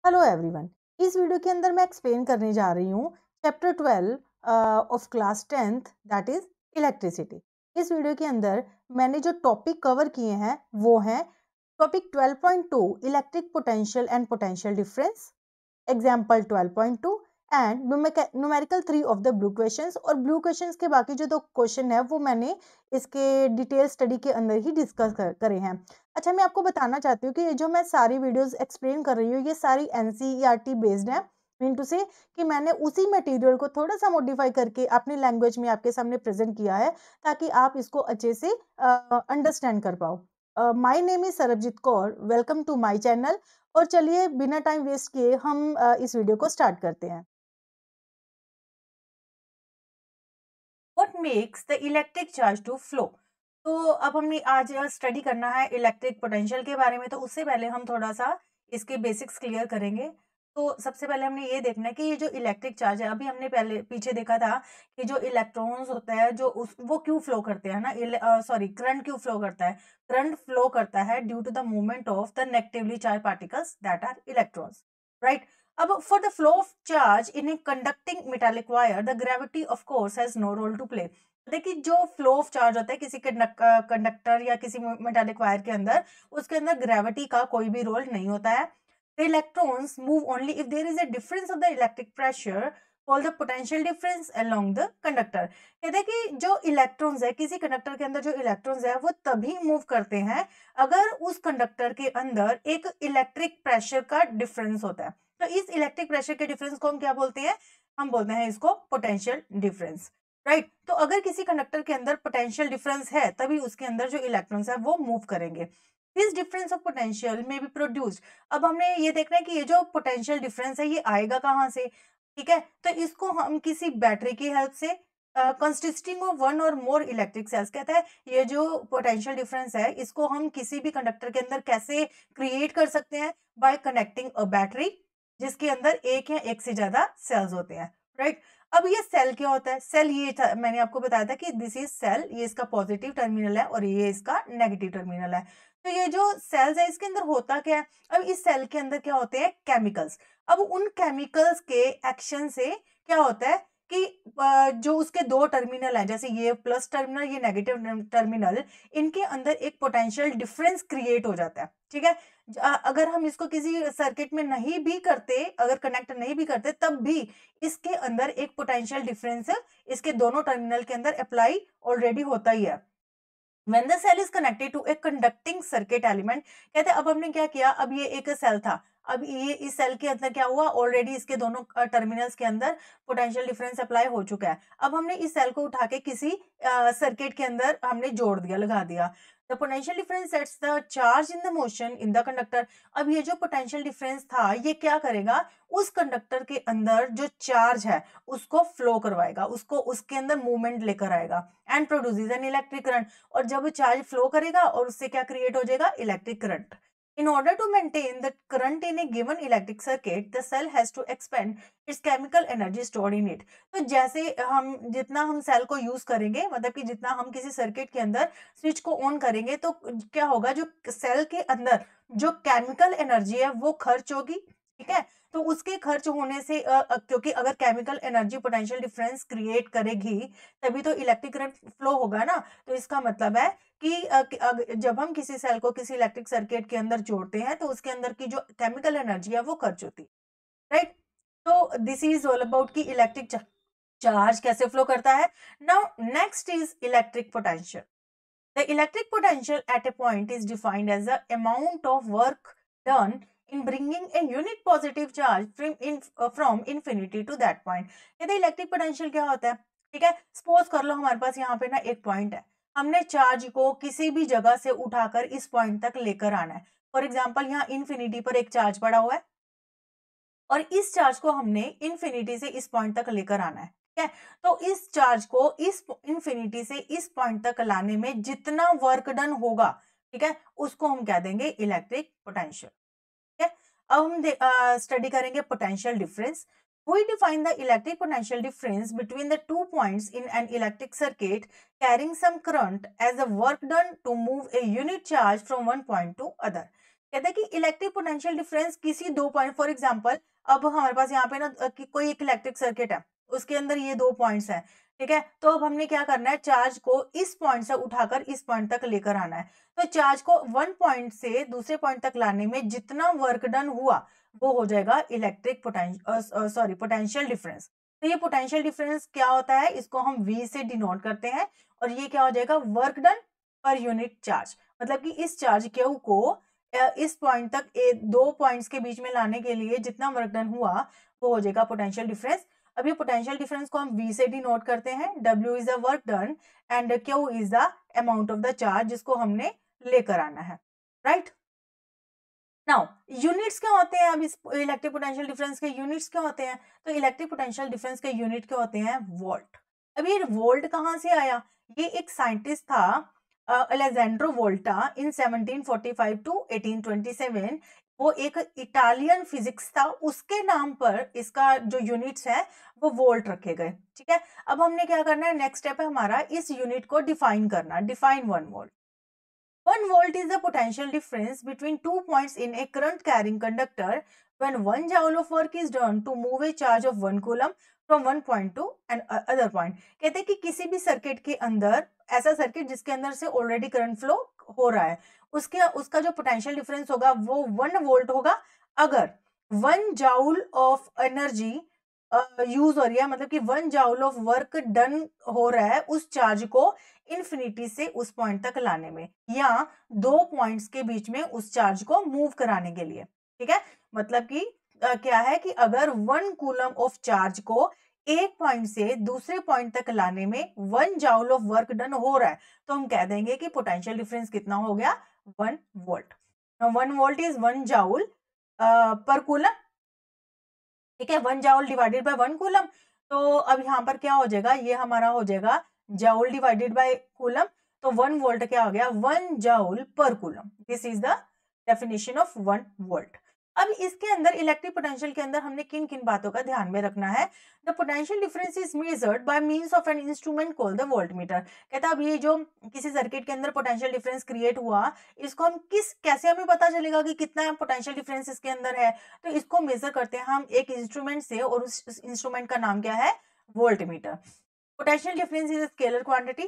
Hello everyone. इस video के अंदर मैं एक्सप्लेन करने जा रही हूँ chapter 12 of class 10th that is electricity. इस वीडियो के अंदर मैंने जो टॉपिक कवर किए हैं वो हैं topic 12.2 electric potential and potential difference, example 12.2 and numerical 3 of the blue questions. और ब्लू क्वेश्चंस के बाकी जो दो क्वेश्चन है वो मैंने इसके डिटेल स्टडी के अंदर ही डिस्कस करे हैं। अच्छा, मैं आपको बताना चाहती हूँ कि ये जो मैं सारी वीडियोस एक्सप्लेन कर रही हूँ ये सारी एनसीईआरटी बेस्ड है। मीन टू से कि मैंने उसी मटेरियल को थोड़ा सा मॉडिफाई करके अपनी लैंग्वेज में आपके सामने प्रेजेंट किया है ताकि आप इसको अच्छे से अंडरस्टैंड कर पाओ। My name is Sarabjeet Kaur, welcome to my channel. और चलिए बिना टाइम वेस्ट किए हम इस वीडियो को स्टार्ट करते हैं। What makes the electric charge to flow. तो अब हमने आज स्टडी करना है इलेक्ट्रिक पोटेंशियल के बारे में, तो उससे पहले हम थोड़ा सा इसके बेसिक्स क्लियर करेंगे। तो सबसे पहले हमने ये देखना है कि ये जो इलेक्ट्रिक चार्ज है, अभी हमने पहले पीछे देखा था कि जो इलेक्ट्रॉन्स होता है जो वो क्यों फ्लो करते हैं ना, सॉरी करंट क्यों फ्लो करता है। करंट फ्लो करता है due to the movement of the negatively charge particles that are electrons, right. अब for the flow of charge in a conducting metallic wire the gravity of course has no role to play. देखिए जो flow of charge होता है किसी conductor या किसी metallic wire के अंदर, उसके अंदर ग्रेविटी का कोई भी रोल नहीं होता है। The electrons move only if there is a difference of the electric pressure called the potential difference along the conductor। कहते हैं कि जो इलेक्ट्रॉन्स है किसी कंडक्टर के अंदर, जो इलेक्ट्रॉन्स है वो तभी मूव करते हैं अगर उस कंडक्टर के अंदर एक इलेक्ट्रिक प्रेशर का डिफरेंस होता है। तो इस इलेक्ट्रिक प्रेशर के डिफरेंस को हम क्या बोलते हैं? हम बोलते हैं इसको पोटेंशियल डिफरेंस, राइट। तो अगर किसी कंडक्टर के अंदर पोटेंशियल डिफरेंस है तभी उसके अंदर जो इलेक्ट्रॉन्स है वो मूव करेंगे। दिस डिफरेंस ऑफ पोटेंशियल में बी प्रोड्यूस्ड। अब हमने ये देखना है कि ये जो पोटेंशियल डिफरेंस है ये आएगा कहाँ से, ठीक है। तो इसको हम किसी बैटरी की हेल्प से कंसिस्टिंग ऑफ वन और मोर इलेक्ट्रिक सेल्स, कहता है ये जो पोटेंशियल डिफरेंस है इसको हम किसी भी कंडक्टर के अंदर कैसे क्रिएट कर सकते हैं? बाय कनेक्टिंग अ बैटरी जिसके अंदर एक या एक से ज्यादा सेल्स होते हैं, राइट। अब ये सेल क्या होता है? सेल ये था, मैंने आपको बताया था कि दिस इज सेल, ये इसका पॉजिटिव टर्मिनल है और ये इसका नेगेटिव टर्मिनल है। तो ये जो सेल्स है इसके अंदर होता क्या है? अब इस सेल के अंदर क्या होते हैं? केमिकल्स। अब उन केमिकल्स के एक्शन से क्या होता है कि जो उसके दो टर्मिनल है, जैसे ये प्लस टर्मिनल ये नेगेटिव टर्मिनल, इनके अंदर एक पोटेंशियल डिफरेंस क्रिएट हो जाता है, ठीक है। अगर हम इसको किसी सर्किट में नहीं भी करते, अगर कनेक्ट नहीं भी करते, तब भी इसके अंदर एक पोटेंशियल डिफरेंस इसके दोनों टर्मिनल के अंदर अप्लाई ऑलरेडी होता ही है। When the cell is connected to a conducting circuit element, कहते हैं अब हमने क्या किया, अब ये एक सेल था, अब ये इस सेल के अंदर क्या हुआ, ऑलरेडी इसके दोनों टर्मिनल्स के अंदर पोटेंशियल डिफरेंस अप्लाई हो चुका है। अब हमने इस सेल को उठा के किसी सर्किट के अंदर हमने जोड़ दिया, लगा दिया। The potential difference sets the charge in the motion in the conductor. अब ये जो पोटेंशियल डिफरेंस था ये क्या करेगा, उस कंडक्टर के अंदर जो चार्ज है उसको फ्लो करवाएगा, उसको उसके अंदर मूवमेंट लेकर आएगा and produces an electric current. और जब चार्ज फ्लो करेगा और उससे क्या क्रिएट हो जाएगा? Electric current. In order to maintain the current in a given electric circuit, the cell has to expend its chemical energy stored in it। तो जैसे हम जितना हम सेल को यूज करेंगे, मतलब कि जितना हम किसी सर्किट के अंदर स्विच को ऑन करेंगे तो क्या होगा, जो सेल के अंदर जो केमिकल एनर्जी है वो खर्च होगी, ठीक है। तो उसके खर्च होने से क्योंकि अगर chemical energy potential difference create करेगी तभी तो इलेक्ट्रिक करंट फ्लो होगा ना। तो इसका मतलब है कि जब हम किसी सेल को किसी इलेक्ट्रिक सर्किट के अंदर जोड़ते हैं तो उसके अंदर की जो केमिकल एनर्जी है वो खर्च होती है, राइट। तो दिस इज ऑल अबाउट कि इलेक्ट्रिक चार्ज कैसे फ्लो करता है। Now next is electric potential. The electric potential at a point is defined as the amount of work done in bringing a unit positive charge from infinity to that point। यदि electric potential क्या होता है, ठीक है। Suppose कर लो हमारे पास यहाँ पे ना एक पॉइंट है, हमने चार्ज को किसी भी जगह से उठाकर इस पॉइंट तक लेकर आना है। फॉर एग्जाम्पल यहाँ इन्फिनिटी पर एक चार्ज पड़ा हुआ है और इस चार्ज को हमने इन्फिनिटी से इस पॉइंट तक लेकर आना है, ठीक है। तो इस चार्ज को इस इन्फिनिटी से इस पॉइंट तक लाने में जितना वर्क डन होगा, ठीक है, उसको हम कह देंगे इलेक्ट्रिक पोटेंशियल, ठीक है। अब हम स्टडी करेंगे potential difference. We define the electric potential difference between the 2 points in an electric circuit carrying some current as the work done to move a unit charge from one point to other। कहते हैं कि electric potential difference किसी दो point, for example अब हमारे पास यहाँ पे ना कि कोई एक इलेक्ट्रिक सर्किट है, उसके अंदर ये दो पॉइंट्स हैं, ठीक है। तो अब हमने क्या करना है, चार्ज को इस पॉइंट से उठाकर इस पॉइंट तक लेकर आना है। तो चार्ज को वन पॉइंट से दूसरे पॉइंट तक लाने में जितना वर्क डन हुआ वो हो जाएगा इलेक्ट्रिक पोटेंशियल डिफरेंस। तो ये पोटेंशियल डिफरेंस क्या होता है, इसको हम V से डिनोट करते हैं, और ये क्या हो जाएगा, work done per unit charge. मतलब कि इस चार्ज Q को इस पॉइंट तक दो पॉइंट्स के बीच में लाने के लिए जितना वर्क डन हुआ वो हो जाएगा पोटेंशियल डिफरेंस। अब ये पोटेंशियल डिफरेंस को हम V से डिनोट करते हैं, W is the work done and Q is the amount of the charge जिसको हमने लेकर आना है, राइट। नाउ यूनिट्स क्या होते हैं, अब इस इलेक्ट्रिक पोटेंशियल डिफरेंस के यूनिट्स क्या होते हैं, तो इलेक्ट्रिक पोटेंशियल डिफरेंस के यूनिट क्या होते हैं, वोल्ट। अब ये वोल्ट कहाँ से आया, ये एक साइंटिस्ट था अलेजेंड्रो वोल्टा इन 1745 टू 1827। वो एक इटालियन फिजिक्स था, उसके नाम पर इसका जो यूनिट्स है वो वोल्ट रखे गए, ठीक है। अब हमने क्या करना है, नेक्स्ट स्टेप है हमारा इस यूनिट को डिफाइन करना, define 1 volt. 1 volt is the potential difference between 2 points in a current carrying conductor when 1 joule of work is done to move a charge of 1 coulomb from one point to another point। कहते हैं कि किसी भी circuit के अंदर, ऐसा circuit जिसके अंदर से ऑलरेडी करंट फ्लो हो रहा है, उसका जो पोटेंशियल डिफरेंस होगा वो 1 वोल्ट होगा अगर 1 जाउल ऑफ एनर्जी यूज हो रही है, मतलब कि 1 जाउल ऑफ वर्क डन हो रहा है उस चार्ज को इन्फिनिटी से उस पॉइंट तक लाने में, या दो पॉइंट्स के बीच में उस चार्ज को मूव कराने के लिए, ठीक है। मतलब कि क्या है कि अगर 1 कूलम ऑफ चार्ज को एक पॉइंट से दूसरे पॉइंट तक लाने में 1 जाउल ऑफ वर्क डन हो रहा है, तो हम कह देंगे कि पोटेंशियल डिफरेंस कितना हो गया, 1 volt. 1 volt is 1 joule per coulomb, ठीक है, 1 जाउल डिवाइडेड बाय 1 कूलम। तो अब यहाँ पर क्या हो जाएगा, ये हमारा हो जाएगा जाउल डिवाइडेड बाय कूलम। तो 1 वोल्ट क्या हो गया, 1 joule per coulomb. This is the definition of 1 volt. अब इसके अंदर इलेक्ट्रिक पोटेंशियल के अंदर हमने किन किन बातों का ध्यान में रखना है, the potential difference is measured by means of an instrument called the voltmeter. कहता है अब ये जो किसी सर्किट के अंदर पोटेंशियल डिफरेंस क्रिएट हुआ, इसको हम कैसे हमें पता चलेगा कि कितना पोटेंशियल डिफरेंस इसके अंदर है, तो इसको मेजर करते हैं हम एक इंस्ट्रूमेंट से, और उस इंस्ट्रूमेंट का नाम क्या है, voltmeter. Potential difference is scalar quantity.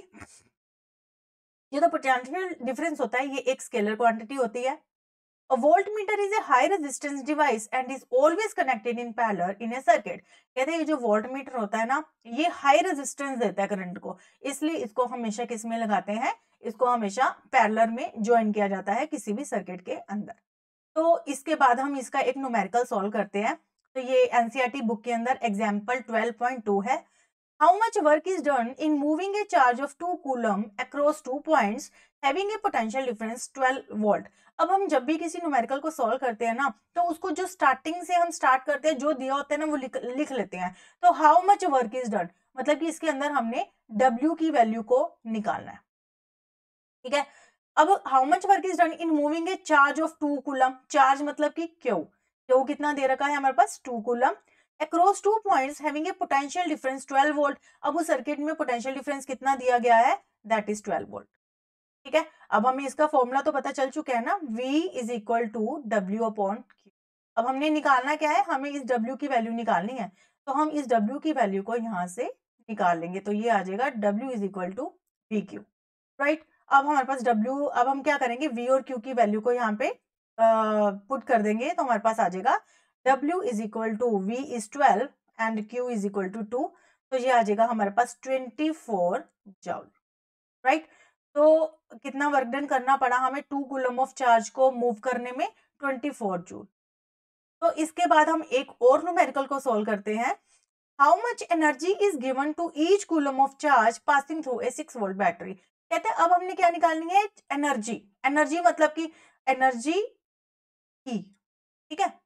ये तो पोटेंशियल डिफरेंस होता है, ये एक स्केलर क्वांटिटी होती है। A voltmeter is a high resistance device and is always connected in parallel in a circuit। कहते हैं ये जो वोल्टमीटर होता है ना, ये हाई रेजिस्टेंस देता है करंट को, इसलिए इसको हमेशा किस में लगाते हैं, इसको हमेशा पैरेलल में ज्वाइन किया जाता है किसी भी सर्किट के अंदर। तो इसके बाद हम इसका एक न्यूमेरिकल सॉल्व करते हैं। तो ये एनसीईआरटी बुक के अंदर एग्जाम्पल 12.2 है। How much work is done in moving a charge of 2 coulomb across 2 points having a potential difference 12 volt। अब हम जब भी किसी न्यूमेरिकल को सॉल्व करते हैं ना, तो उसको जो स्टार्टिंग से हम स्टार्ट करते हैं, जो दिया होता है ना वो लिख लेते हैं। तो how much work is done, मतलब कि इसके अंदर हमने W की वैल्यू को निकालना है, ठीक है। अब how much work is done in moving a charge of 2 coulomb, charge मतलब कि क्यू कितना दे रखा है हमारे पास, 2 coulomb across 2 points having a potential difference 12 volt। अब उस सर्किट में पोटेंशियल डिफरेंस कितना दिया गया है, दैट इज 12 वोल्ट, ठीक है। अब हमें इसका फॉर्मूला तो पता चल चुका है ना, V is equal to W upon Q। अब हमने निकालना क्या है, हमें इस W की वैल्यू निकालनी है, तो हम इस W की वैल्यू को यहाँ से निकाल लेंगे, तो ये आ जाएगा W is equal to VQ, right. अब हमारे पास W, अब हम क्या करेंगे, V और Q की वैल्यू को यहाँ पे पुट कर देंगे, तो हमारे पास आ जाएगा W is equal to V is 12 and Q is equal to 2। तो ये आ जाएगा हमारे पास 24 जाउल, राइट। तो कितना वर्क डन करना पड़ा हमें 2 कूलम ऑफ चार्ज को मूव करने में, 24 जूल। तो इसके बाद हम एक और न्यूमेरिकल को सोल्व करते हैं। How much energy is given to each coulomb of charge passing through a 6 volt battery. कहते हैं अब हमने क्या निकालनी है, एनर्जी। एनर्जी मतलब कि एनर्जी ई, ठीक है,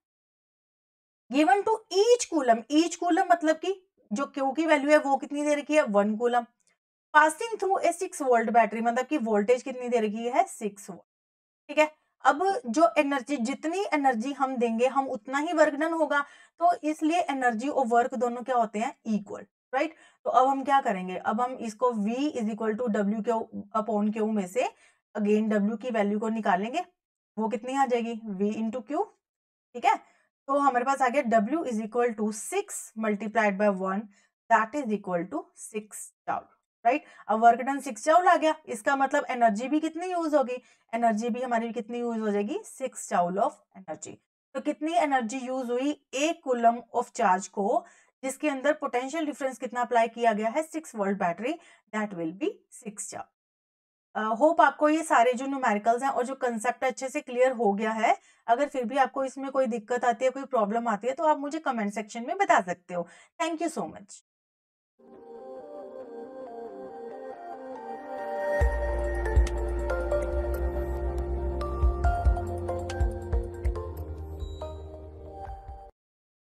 गिवन टू ईच कूलम मतलब कि जो क्यू की वैल्यू है वो कितनी दे रखी है, 1 coulomb, passing through a 6 volt battery मतलब कि वोल्टेज कितनी दे रखी है, 6 वोल्ट, ठीक है। अब जो एनर्जी, जितनी एनर्जी हम देंगे हम उतना ही वर्क डन होगा, तो इसलिए एनर्जी और वर्क दोनों क्या होते हैं, इक्वल, राइट। तो अब हम क्या करेंगे, अब हम इसको V is equal to W Q upon Q में से अगेन W की वैल्यू को निकालेंगे। वो कितनी आ जाएगी, V इंटू क्यू। ठीक है, तो हमारे पास आ गया W is equal to 6 multiplied by 1 that is equal to 6 joule, right. अब वर्क डन 6 जूल आ गया, इसका मतलब एनर्जी भी कितनी यूज होगी, एनर्जी भी हमारी कितनी यूज हो जाएगी, 6 जूल ऑफ एनर्जी। तो कितनी एनर्जी यूज हुई 1 कूलम ऑफ चार्ज को, जिसके अंदर पोटेंशियल डिफरेंस कितना अप्लाई किया गया है, 6 volt battery, that will be 6 joule. Hope आपको ये सारे जो न्यूमेरिकल्स हैं और जो कंसेप्ट अच्छे से क्लियर हो गया है। अगर फिर भी आपको इसमें कोई दिक्कत आती है, कोई प्रॉब्लम आती है, तो आप मुझे कमेंट सेक्शन में बता सकते हो। Thank you so much.